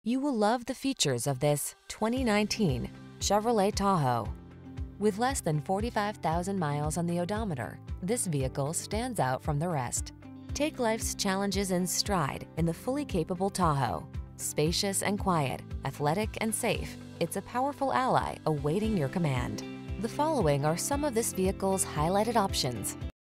You will love the features of this 2019 Chevrolet Tahoe. With less than 45,000 miles on the odometer, this vehicle stands out from the rest. Take life's challenges in stride in the fully capable Tahoe. Spacious and quiet, athletic and safe, it's a powerful ally awaiting your command. The following are some of this vehicle's highlighted options: